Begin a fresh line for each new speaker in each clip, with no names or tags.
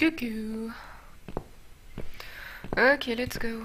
Coucou. Ok, let's go.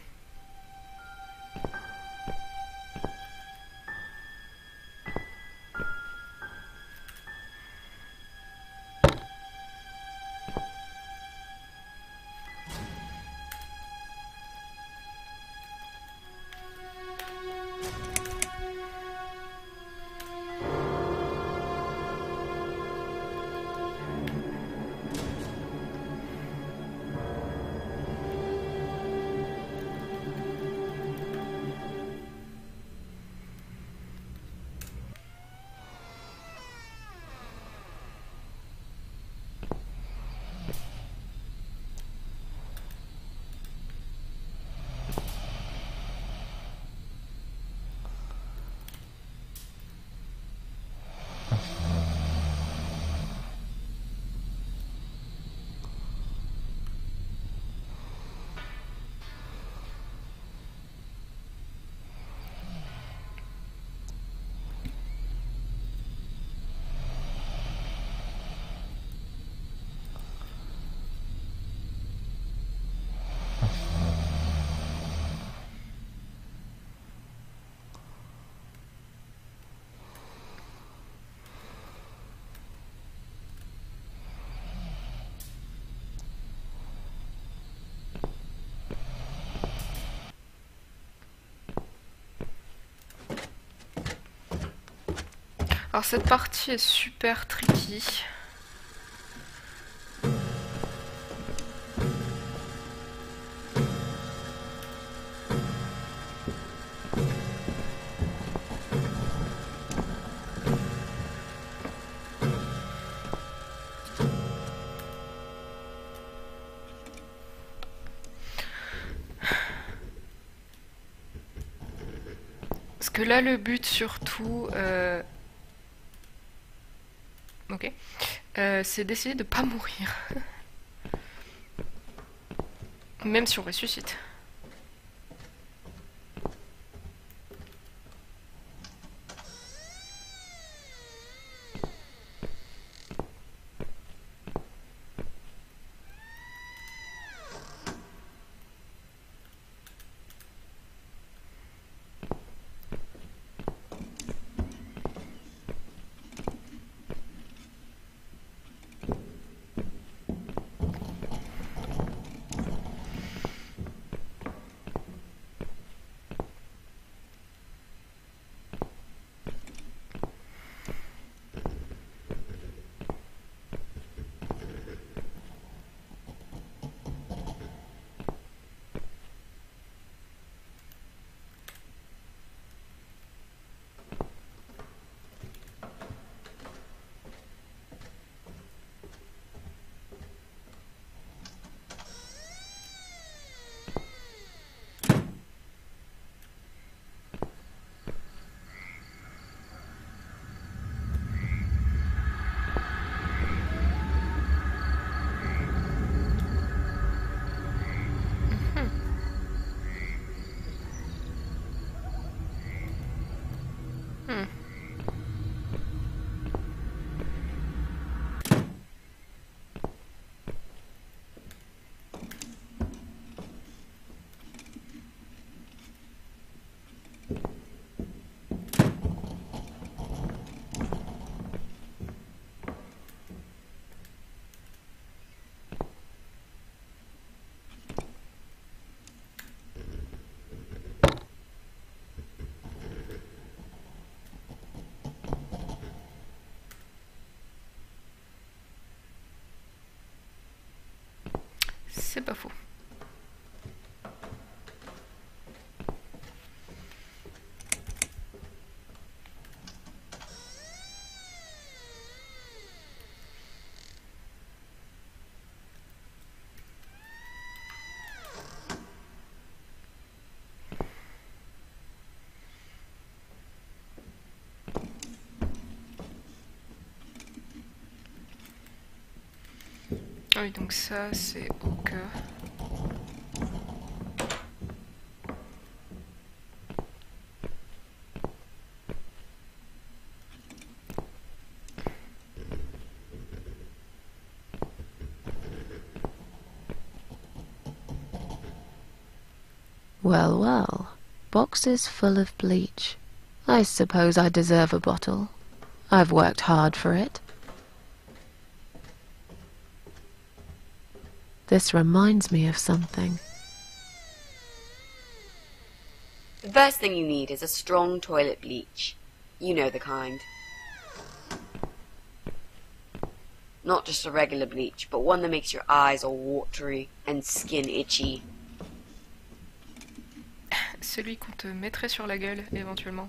Alors cette partie est super tricky. Parce que là le but surtout... Ok. C'est d'essayer de pas mourir. Même si on ressuscite. Hmm. C'est pas faux. Ah oui, donc ça c'est au cœur.
Well, well. Boxes full of bleach. I suppose I deserve a bottle. I've worked hard for it. This reminds me of something.
The first thing you need is a strong toilet bleach. You know the kind. Not just a regular bleach, but one that makes your eyes all watery and skin itchy.
Celui qu'on te mettrait sur la gueule, éventuellement.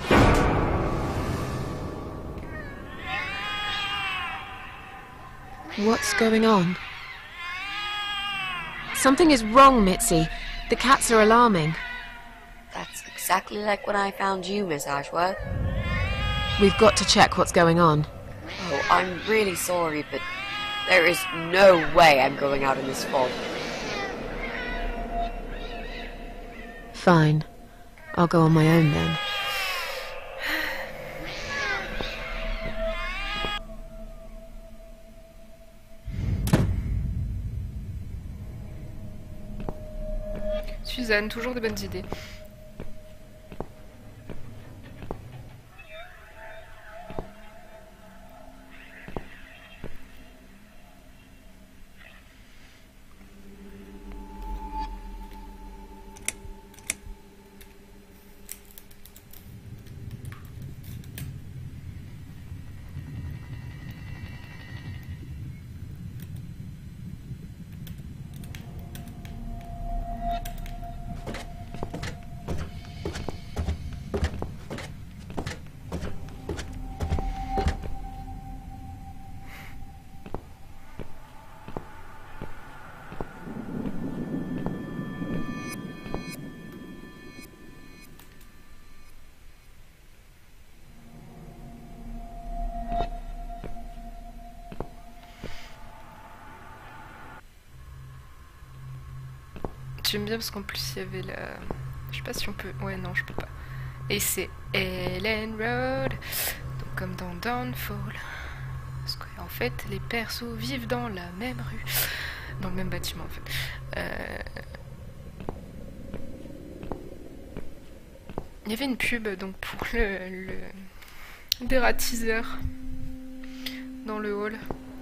What's going on? Something is wrong, Mitzi. The cats are alarming.
That's exactly like when I found you, Miss Ashworth.
We've got to check what's going on.
Oh, I'm really sorry, but there is no way I'm going out in this fog.
Fine. I'll go on my own then.
Suzanne, toujours de bonnes idées. J'aime bien parce qu'en plus il y avait la... Je sais pas si on peut... Ouais, non, je peux pas. Et c'est Ellen Road. Donc comme dans Downfall. Parce qu'en fait, les persos vivent dans la même rue. Dans le même bâtiment, en fait. Il y avait une pub donc pour le dératiseur dans le hall.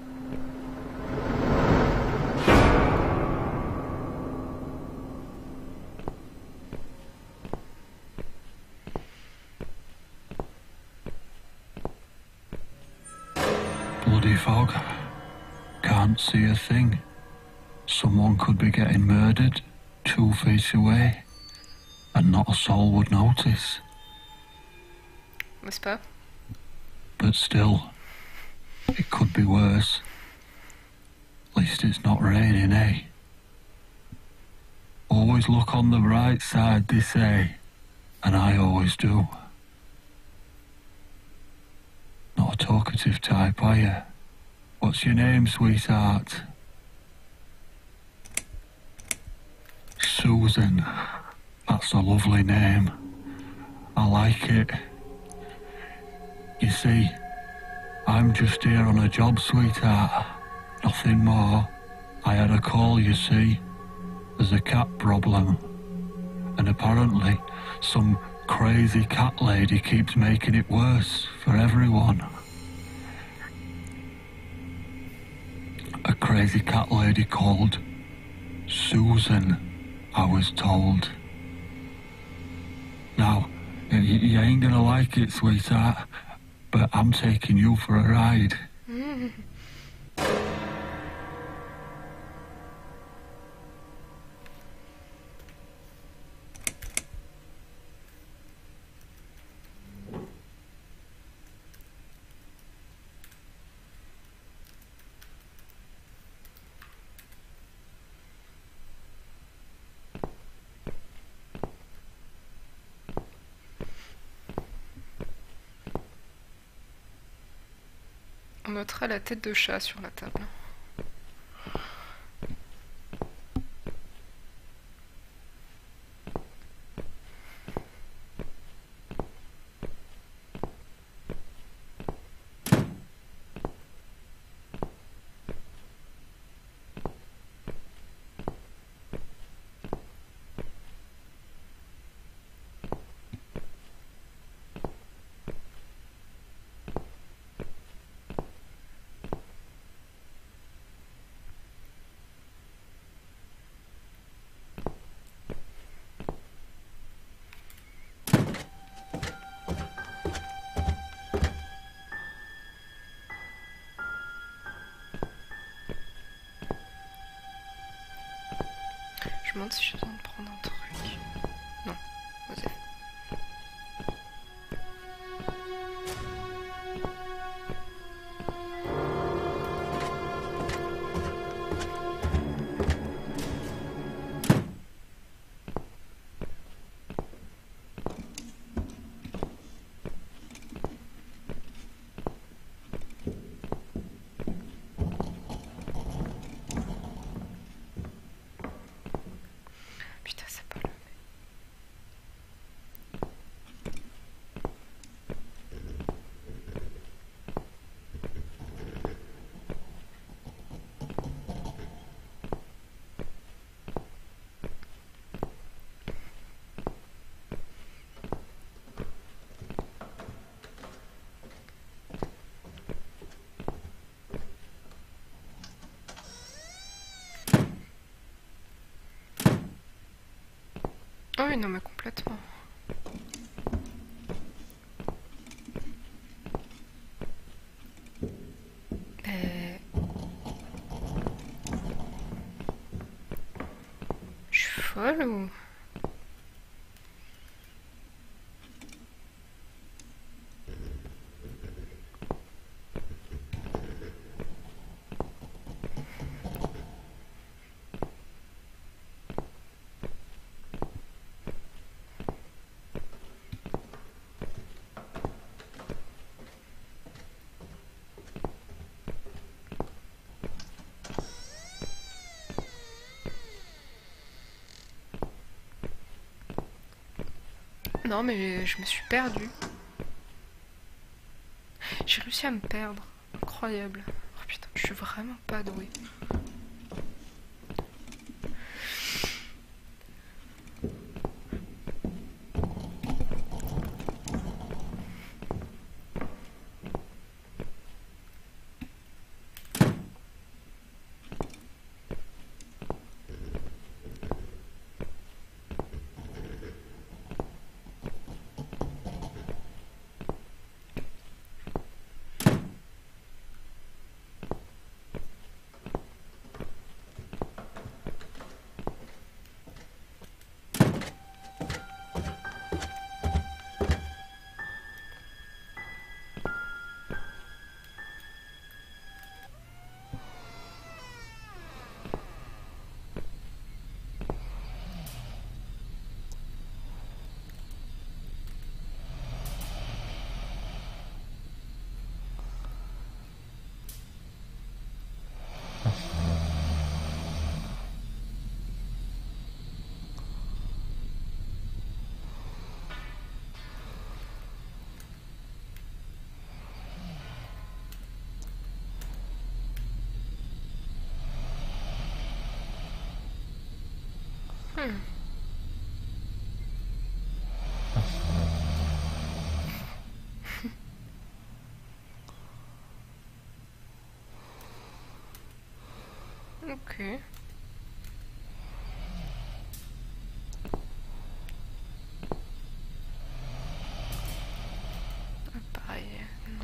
Bloody fog. Can't see a thing. Someone could be getting murdered 2 feet away, and not a soul would notice.
N'est-ce pas?
But still, it could be worse. At least it's not raining, eh? Always look on the bright side, they say, and I always do. Not a talkative type, are you? What's your name, sweetheart? Susan. That's a lovely name. I like it. You see, I'm just here on a job, sweetheart. Nothing more. I had a call, you see. There's a cat problem. And apparently, some crazy cat lady keeps making it worse for everyone. A crazy cat lady called Susan, I was told. Now, you ain't gonna like it, sweetheart, but I'm taking you for a ride.
On notera la tête de chat sur la table. demande si j'ai besoin de prendre un truc. Non, vas-y. Putain, c'est pas le... Oh oui, non, mais complètement. Je suis folle ou... Non, mais je me suis perdue. J'ai réussi à me perdre. Incroyable. Oh putain, je suis vraiment pas douée. Ok. Ah, pareil. Non.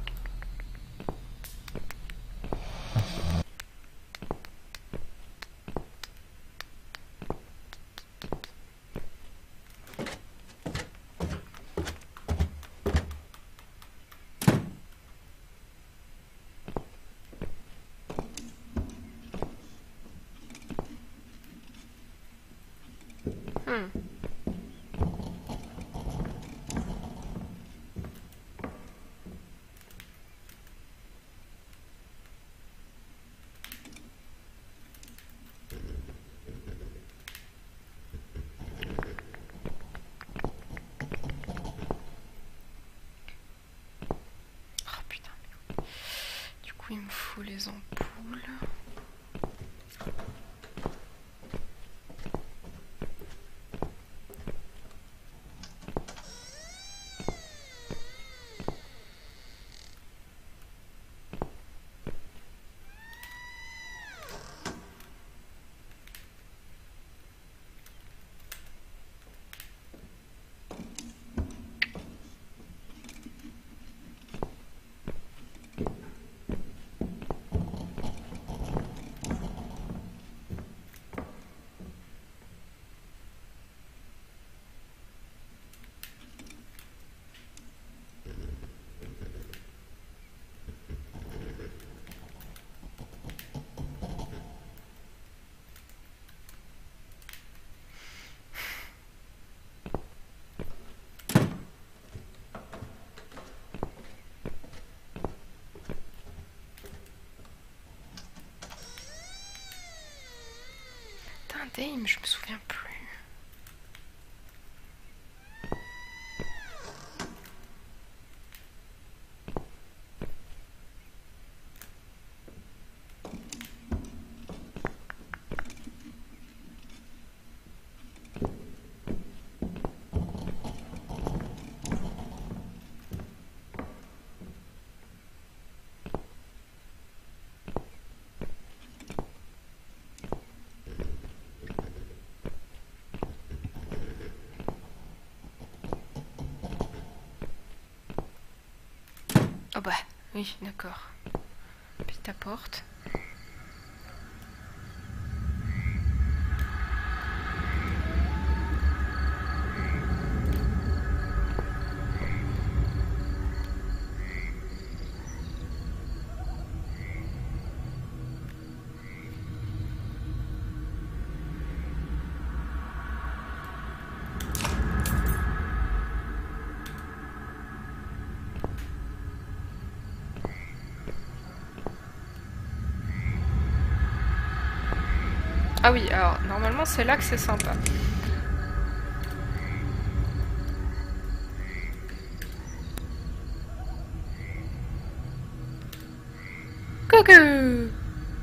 Oh putain. Du coup, il me faut les ampoules. Dame, je me souviens plus. Oh bah, oui, d'accord. Puis ta porte. Ah oui, alors normalement c'est là que c'est sympa. Coucou!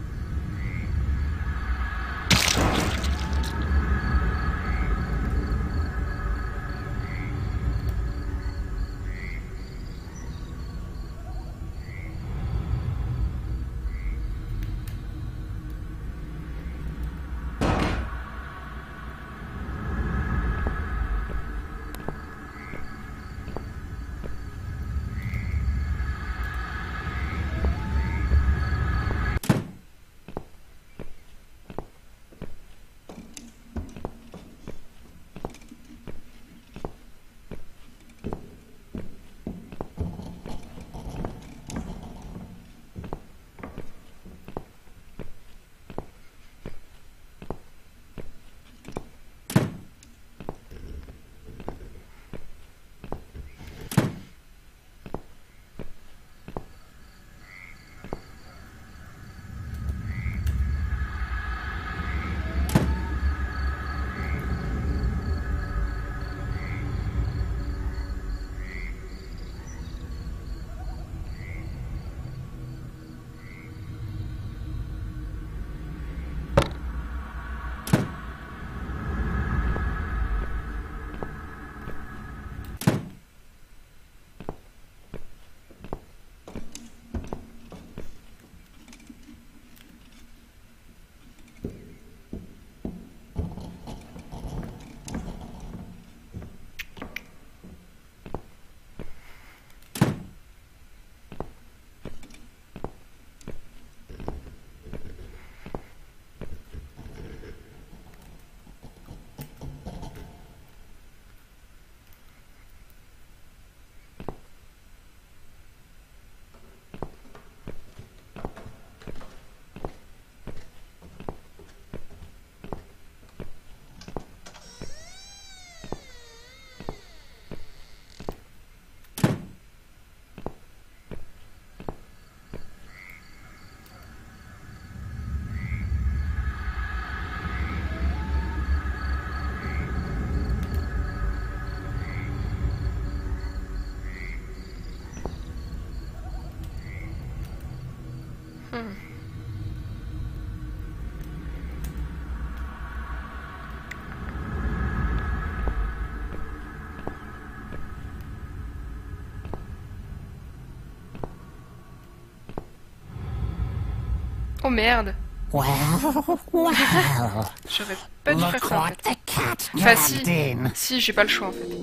Oh merde!
Well, well.
J'aurais pas dû faire
Look
ça en
what
fait.
the cat
Enfin
grabbed in.
si j'ai pas le choix en fait.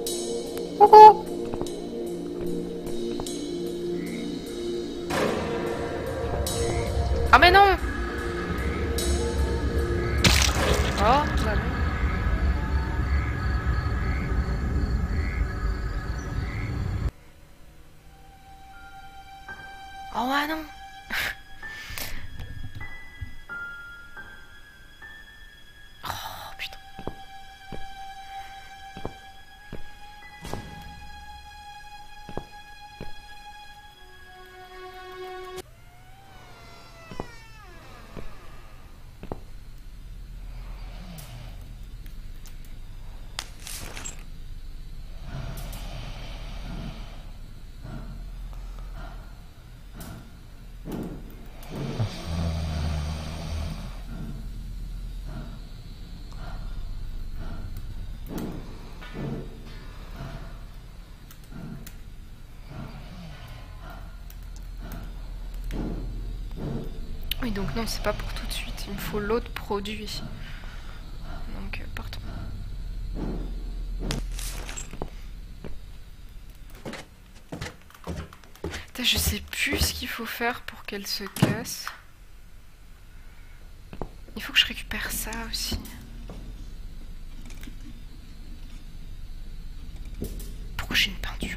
Ah mais non! Oh, bah non. Oh ah non! Oh putain. Oui, donc non, c'est pas pour tout de suite. Il me faut l'autre produit. Donc, partons. Putain, je sais plus ce qu'il faut faire pour qu'elle se casse. Il faut que je récupère ça aussi. Pourquoi j'ai une peinture?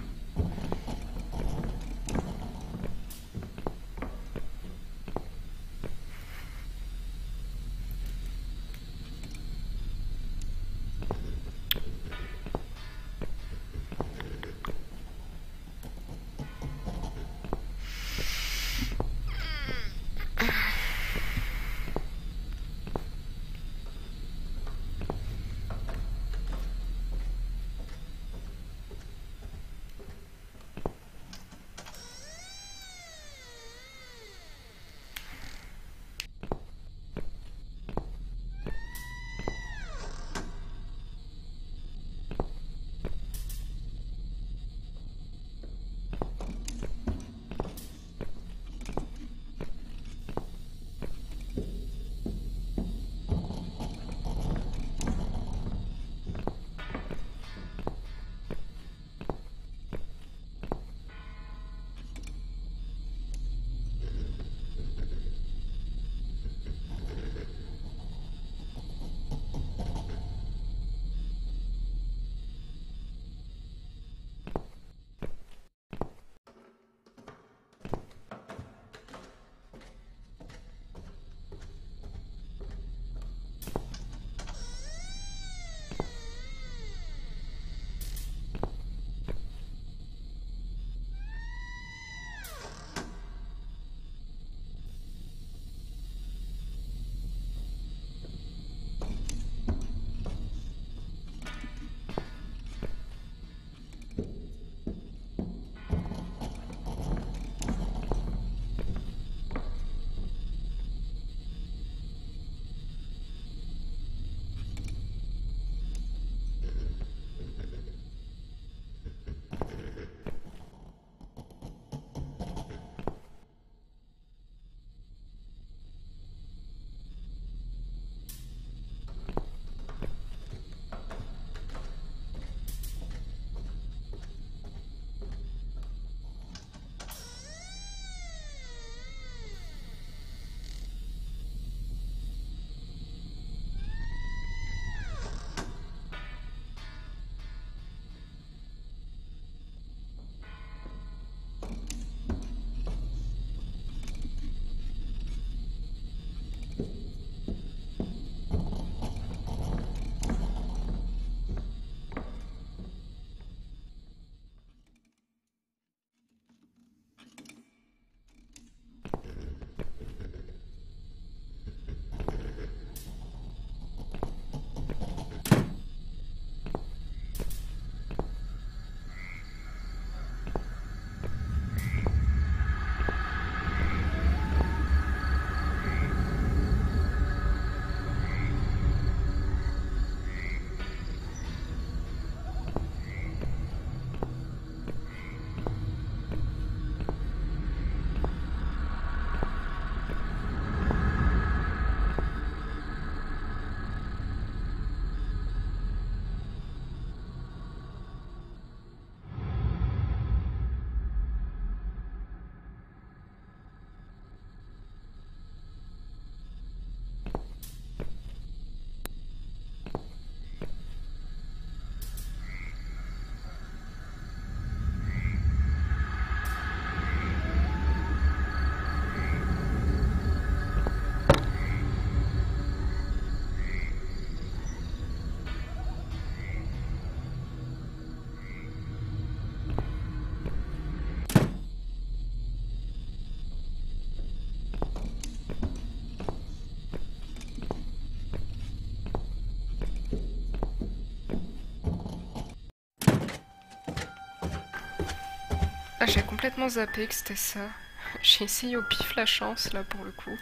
Ah, j'ai complètement zappé que c'était ça. J'ai essayé au pif la chance, là, pour le coup.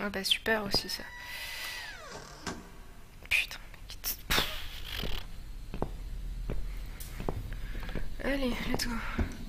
Ah bah super aussi ça. Putain, mais allez, let's go.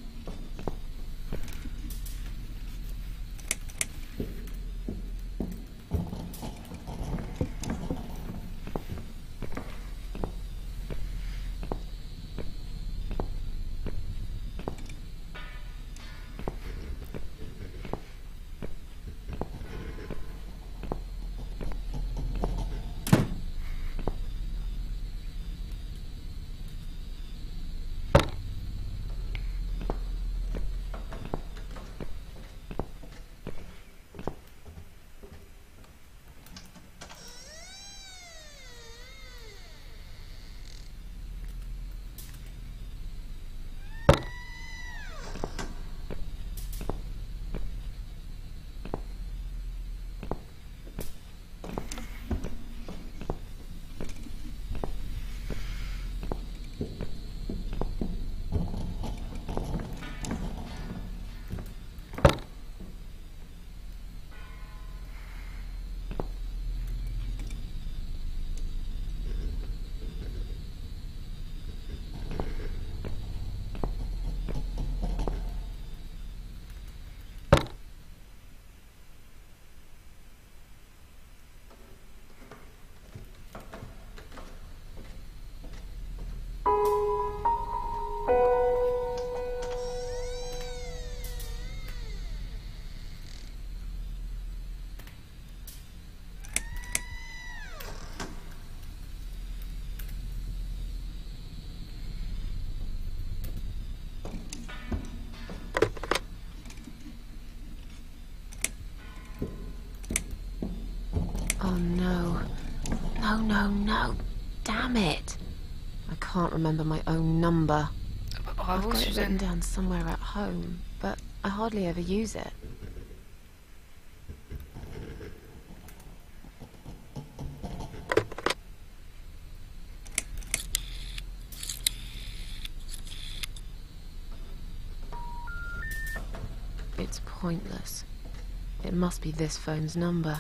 Oh no. No, no, no. Damn it. I can't remember my own number.
Bah,
I've
bravo
got it written
Suzanne.
down somewhere at home, but I hardly ever use it. It's pointless. It must be this phone's number.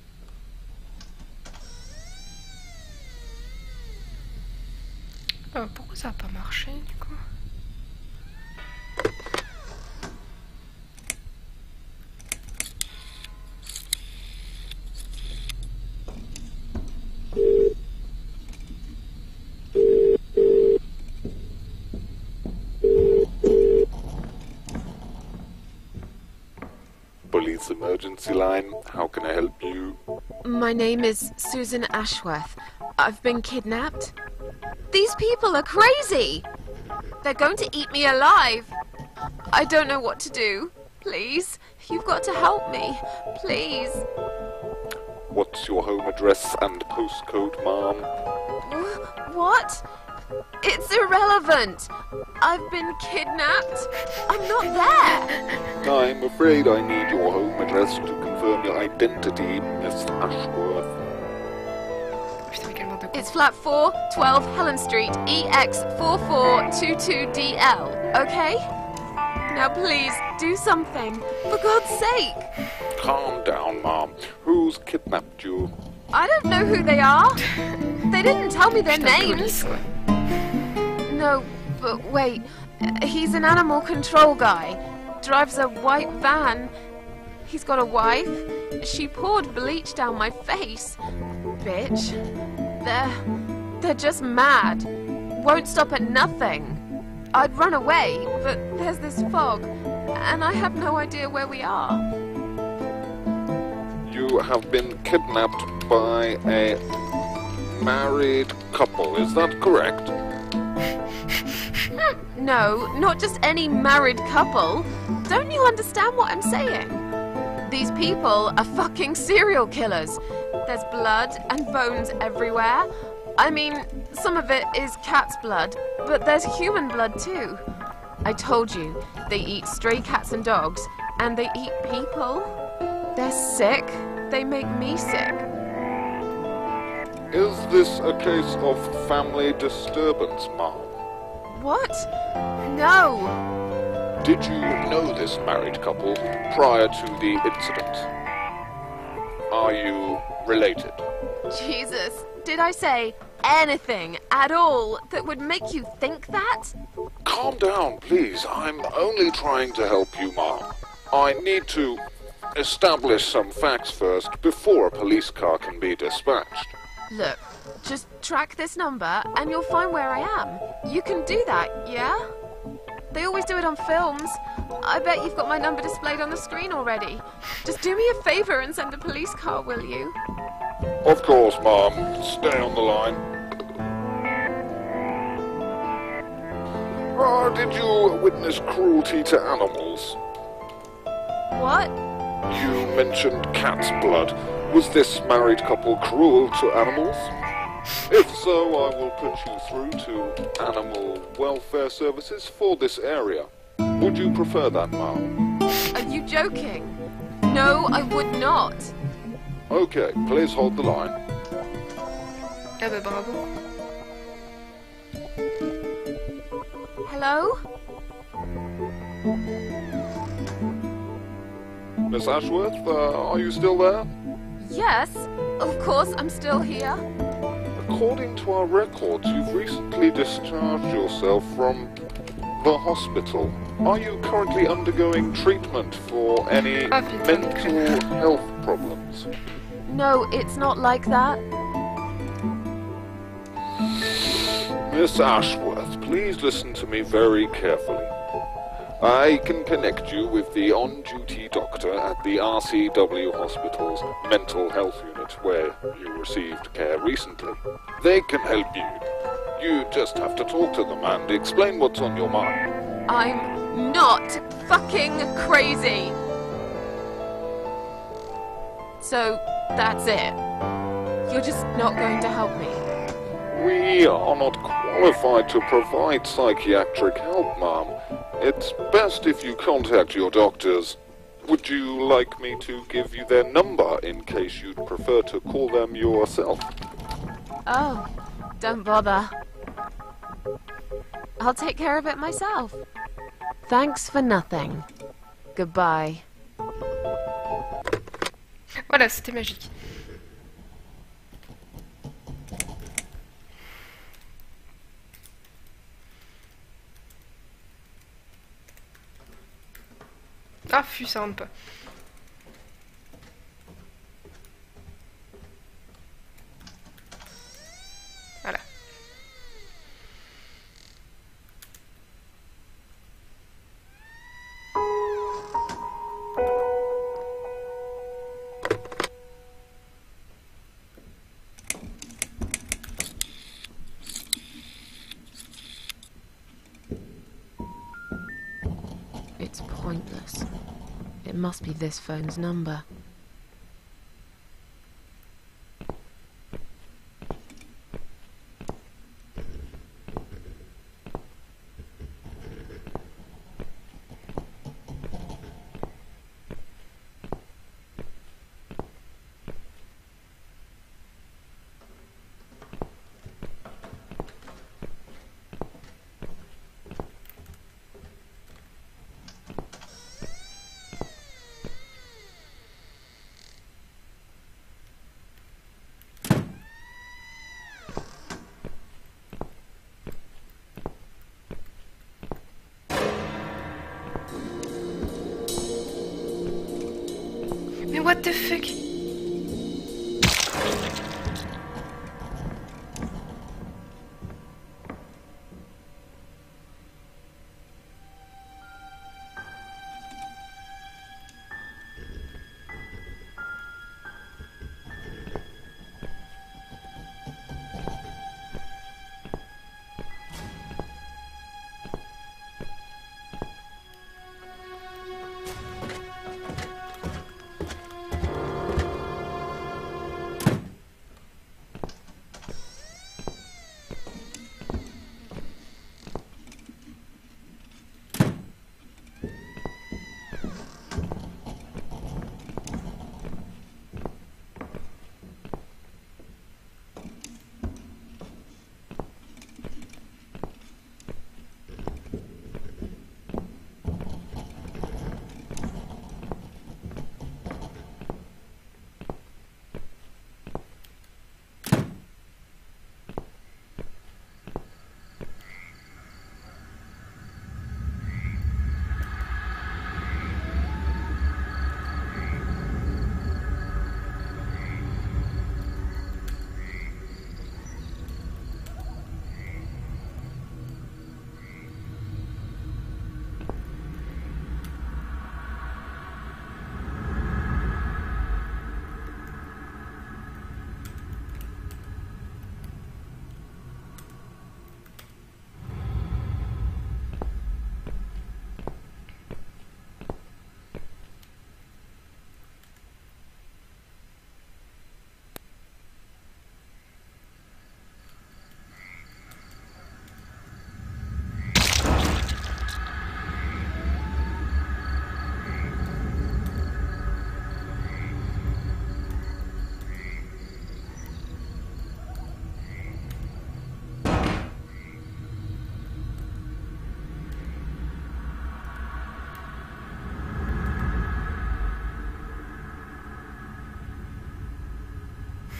Pourquoi ça a pas marché du coup?
Police emergency line, how can I help you?
My name is Susan Ashworth. I've been kidnapped. These people are crazy! They're going to eat me alive. I don't know what to do. Please, you've got to help me. Please.
What's your home address and postcode, ma'am?
What? It's irrelevant. I've been kidnapped. I'm not there.
I'm afraid I need your home address to confirm your identity, Miss Ashworth.
Putain, mais quel manque de con.
It's flat 4, 12 Helen Street, EX4422DL, okay? Now please, do something. For God's sake.
Calm down, ma'am. Who's kidnapped you?
I don't know who they are. They didn't tell me their
Putain,
names.
police, ouais.
No, but wait. He's an animal control guy. Drives a white van. He's got a wife. She poured bleach down my face. Bitch. They're just mad. Won't stop at nothing. I'd run away, but there's this fog, and I have no idea where we are.
You have been kidnapped by a married couple, is that correct?
No, not just any married couple. Don't you understand what I'm saying? These people are fucking serial killers. There's blood and bones everywhere. I mean, some of it is cat's blood, but there's human blood too. I told you, they eat stray cats and dogs, and they eat people. They're sick. They make me sick.
Is this a case of family disturbance, ma'am?
What? No.
Did you know this married couple prior to the incident? Are you related?
Jesus, did I say anything at all that would make you think that?
Calm down, please. I'm only trying to help you, Mom. I need to establish some facts first before a police car can be dispatched.
Look, just track this number and you'll find where I am. You can do that, yeah? They always do it on films. I bet you've got my number displayed on the screen already. Just do me a favor and send a police car, will you?
Of course, Mom. Stay on the line. Did you witness cruelty to animals?
What?
You mentioned cat's blood. Was this married couple cruel to animals? If so, I will put you through to Animal Welfare Services for this area. Would you prefer that, Mom?
Are you joking? No, I would not.
Okay, please hold the line.
Ah bah bravo.
Hello?
Miss Ashworth, are you still there?
Yes, of course I'm still here.
According to our records, you've recently discharged yourself from the hospital. Are you currently undergoing treatment for any mental health problems?
No, it's not like that.
Miss Ashworth, please listen to me very carefully. I can connect you with the on-duty doctor at the RCW Hospital's mental health unit where you received care recently. They can help you. You just have to talk to them and explain what's on your mind.
I'm not fucking crazy. So, that's it. You're just not going to help me.
We are not qualified to provide psychiatric help, Ma'am. It's best if you contact your doctors. Would you like me to give you their number in case you'd prefer to call them yourself?
Oh, don't bother. I'll take care of it myself. Thanks for nothing. Goodbye.
Voilà, c'était magique. Ah, fuis, ça rentre pas. Voilà.
It's pointless. It must be this phone's number. Mais what the fuck?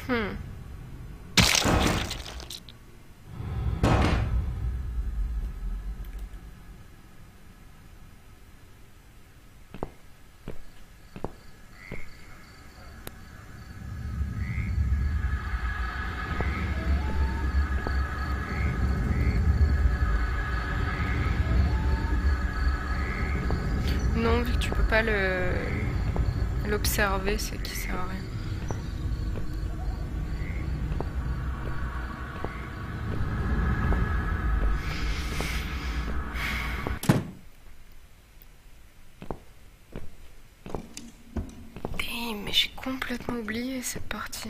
Hmm. Non, vu que tu peux pas l'observer, c'est qu'il sert à rien. Mais j'ai complètement oublié cette partie.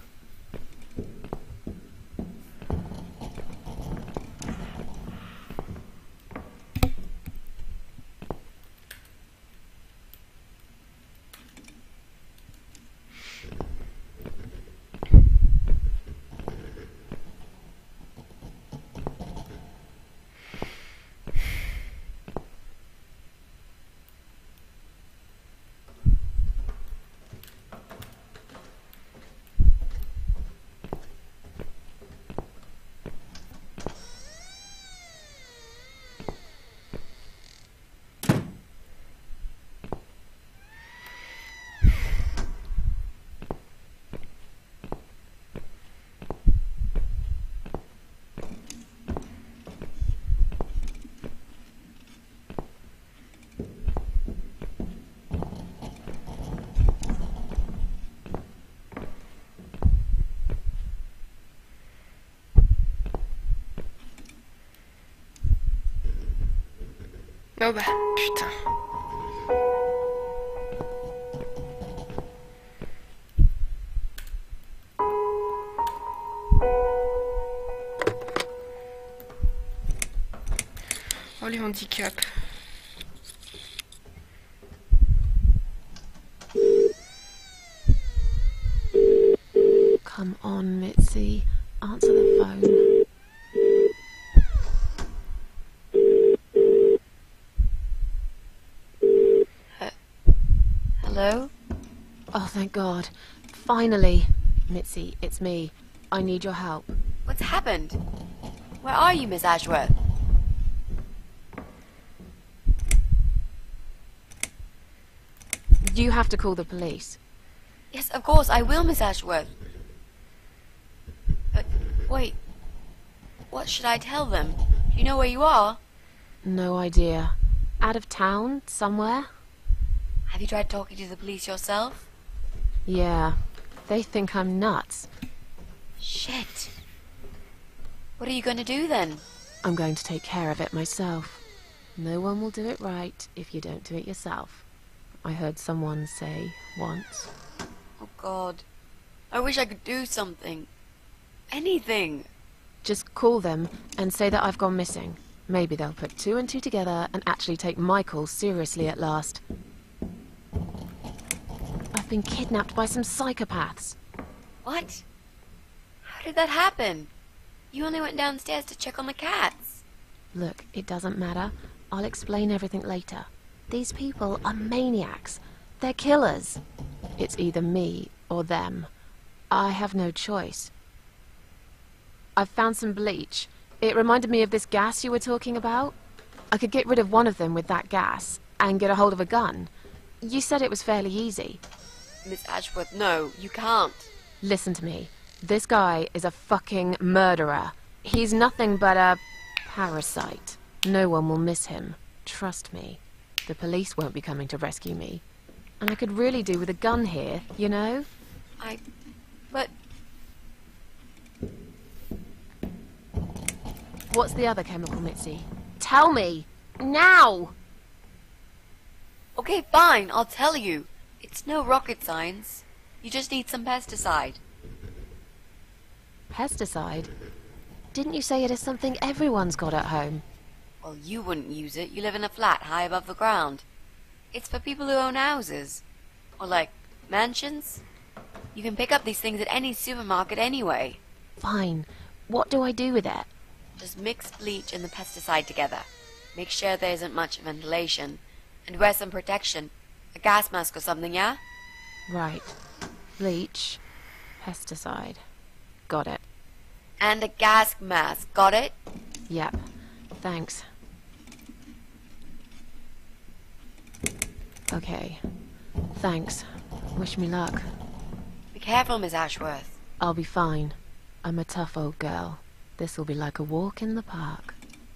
Oh bah, putain. Oh les handicaps.
Come on, Mitzi. Answer the phone.
Hello?
Oh, thank God. Finally. Mitzi, it's me. I need your help.
What's happened? Where are you, Miss Ashworth?
You have to call the police.
Yes, of course, I will, Miss Ashworth. But, wait. What should I tell them? Do you know where you are?
No idea. Out of town? Somewhere?
Have you tried talking to the police yourself?
Yeah. They think I'm nuts.
Shit. What are you going to do then?
I'm going to take care of it myself. No one will do it right if you don't do it yourself. I heard someone say once.
Oh, God. I wish I could do something. Anything.
Just call them and say that I've gone missing. Maybe they'll put two and two together and actually take my call seriously at last. I've been kidnapped by some psychopaths.
What? How did that happen? You only went downstairs to check on the cats.
Look, it doesn't matter. I'll explain everything later. These people are maniacs. They're killers. It's either me or them. I have no choice. I've found some bleach. It reminded me of this gas you were talking about. I could get rid of one of them with that gas and get a hold of a gun. You said it was fairly easy.
Miss Ashworth, no, you can't.
Listen to me. This guy is a fucking murderer. He's nothing but a parasite. No one will miss him. Trust me. The police won't be coming to rescue me. And I could really do with a gun here, you know?
But...
What's the other chemical, Mitzi? Tell me! Now!
Okay, fine, I'll tell you. It's no rocket science. You just need some pesticide.
Pesticide? Didn't you say it is something everyone's got at home?
Well, you wouldn't use it. You live in a flat high above the ground. It's for people who own houses. Or, like, mansions. You can pick up these things at any supermarket anyway.
Fine. What do I do with it?
Just mix bleach and the pesticide together. Make sure there isn't much ventilation. And wear some protection. A gas mask or something, yeah?
Right. Bleach, Pesticide. Got it.
And a gas mask. Got it?
Yep. Thanks. Okay. Thanks. Wish me luck.
Be careful, Miss Ashworth.
I'll be fine. I'm a tough old girl. This will be like a walk in the park.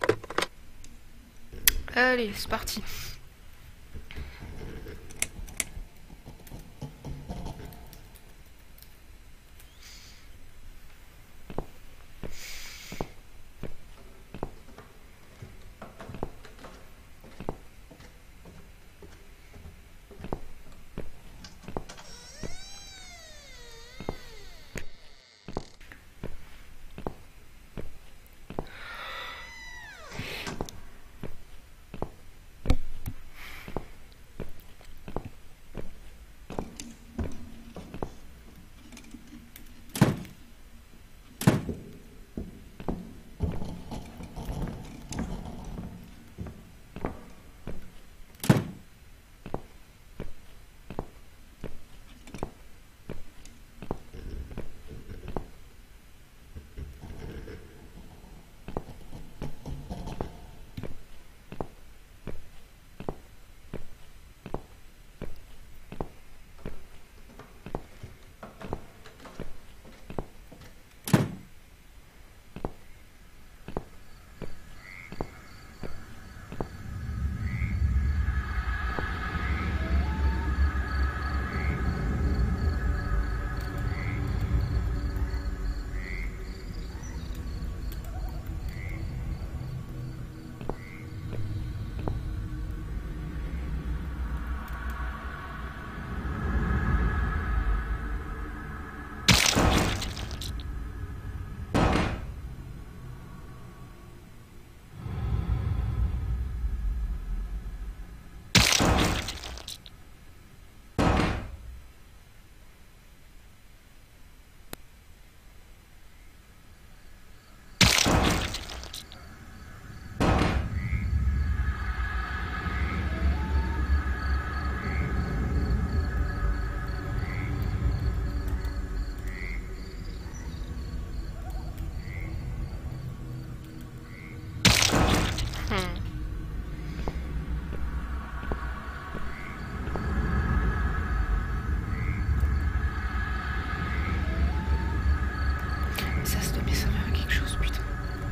Allez, c'est parti. Ça doit bien servir à quelque chose, putain.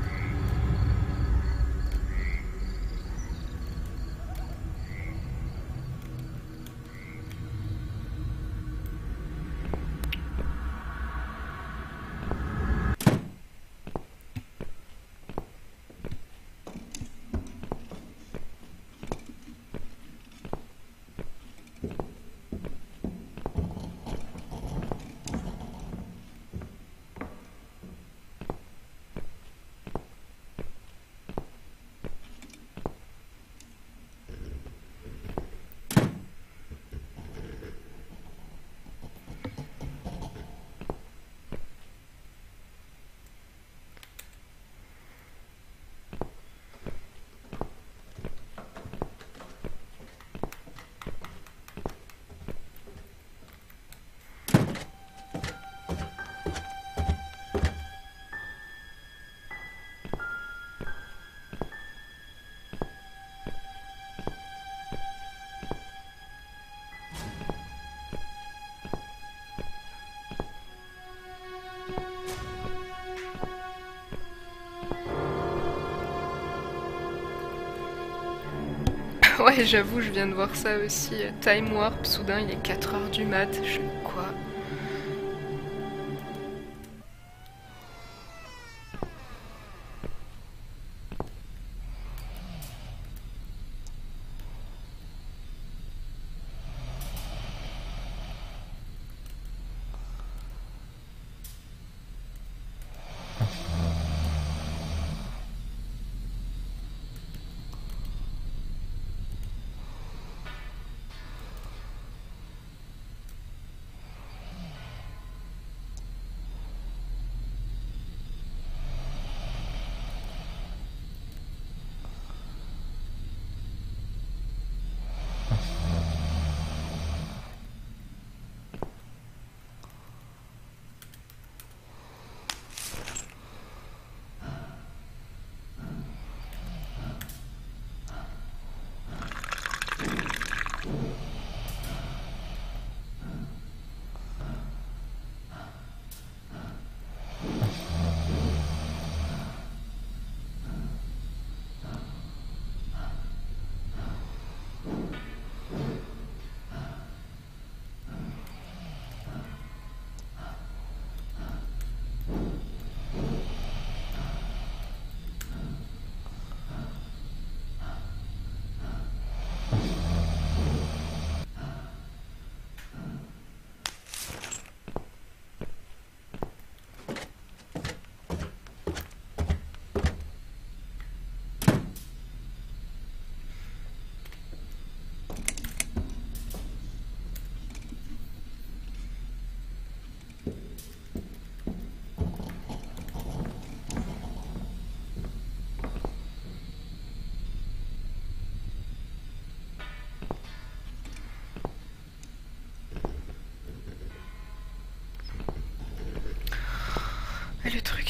Ouais, j'avoue, je viens de voir ça aussi. Time Warp, soudain il est 4h du mat. Je quoi?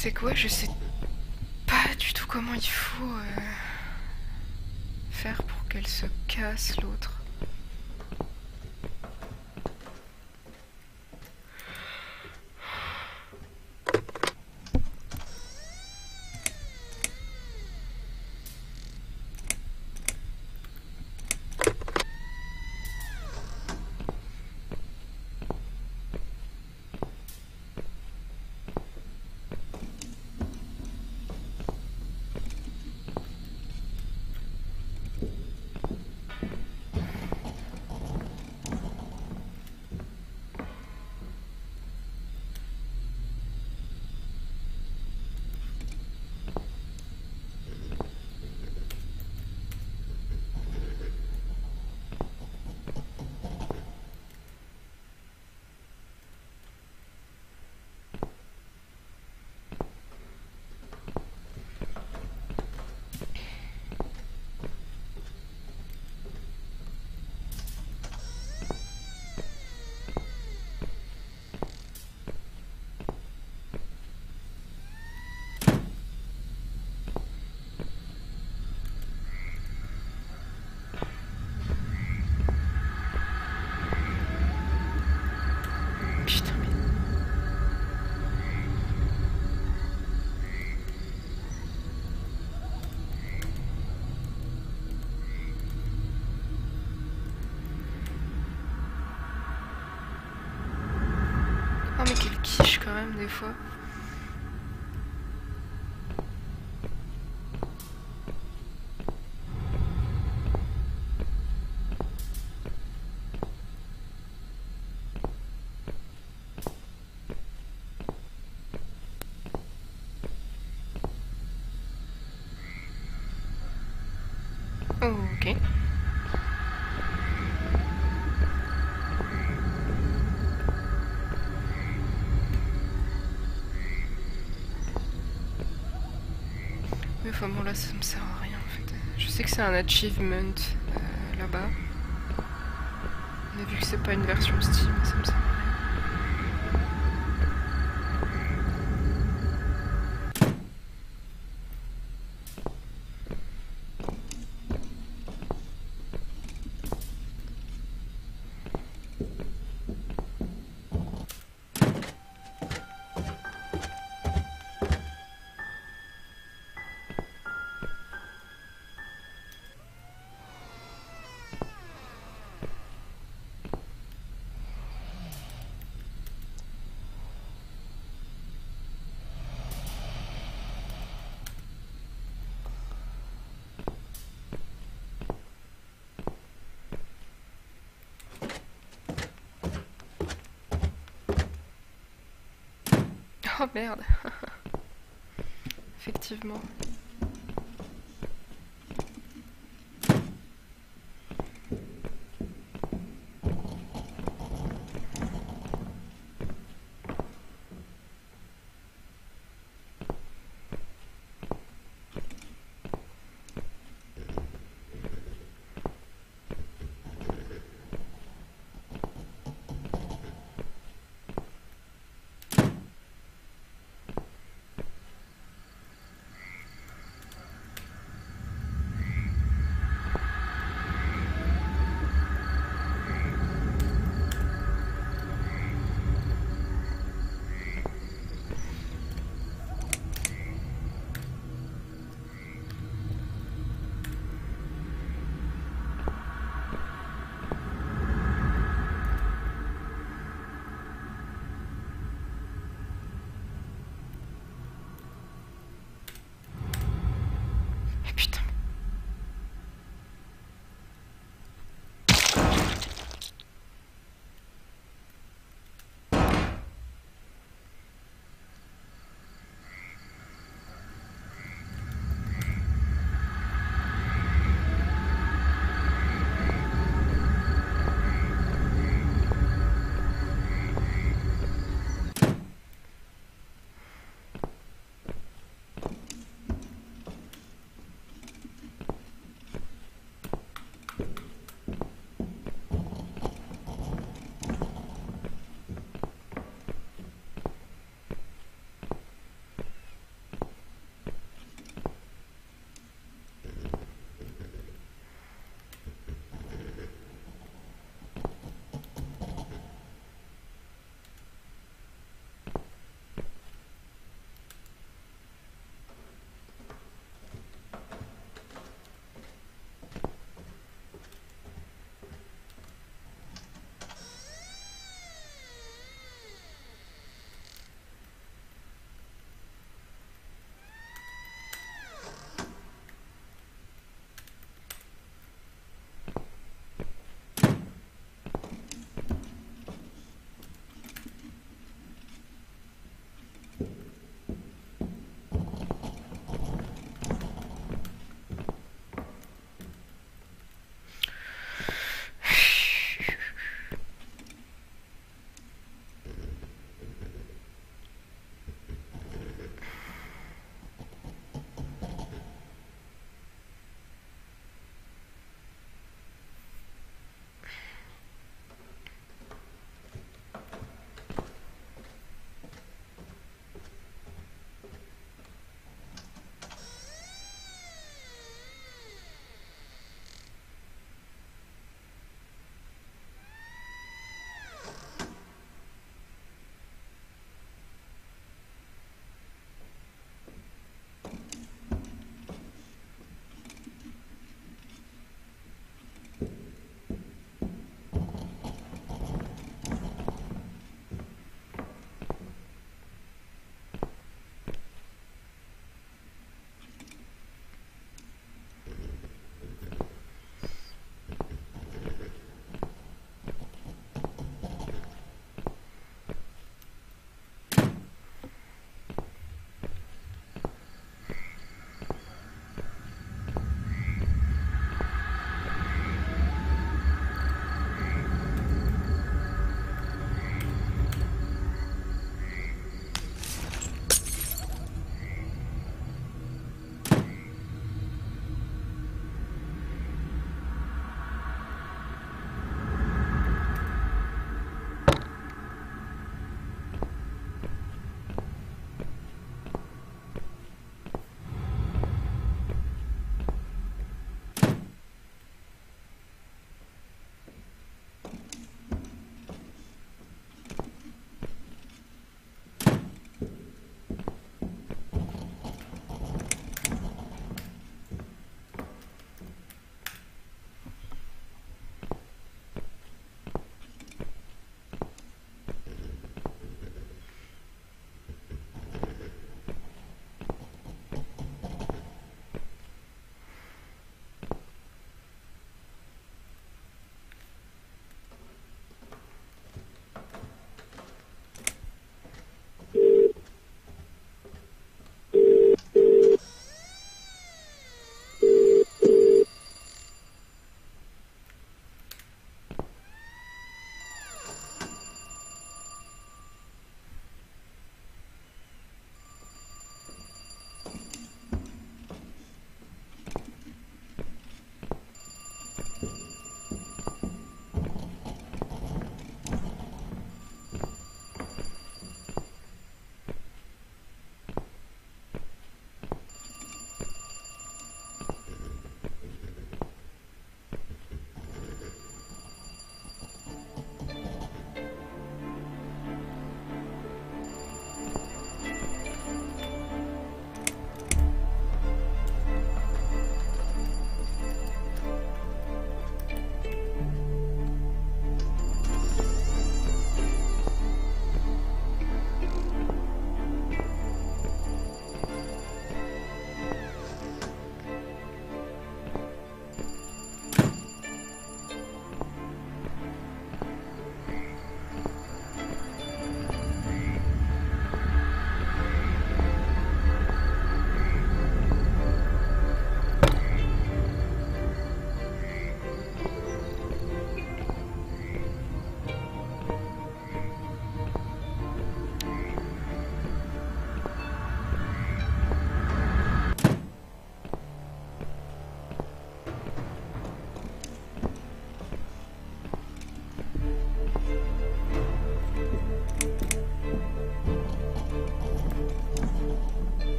sais quoi, je sais pas du tout comment il faut faire pour qu'elle se casse l'autre. Putain, mais... Oh mais quelle quiche quand même des fois. Ok. Mais enfin bon là ça me sert à rien en fait. Je sais que c'est un achievement là-bas. Mais vu que c'est pas une version Steam, ça me sert à rien. Oh merde. Effectivement.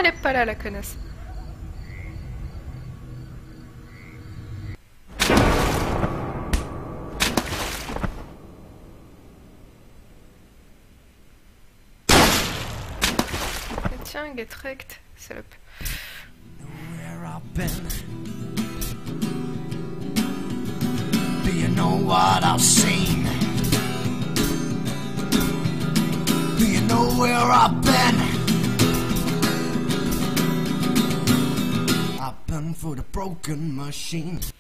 elle est pas là, la connasse. Tiens, get wrecked, salope.
Where I've been. Do you know what I've seen? Do you know where I've been? I've been for the broken machine.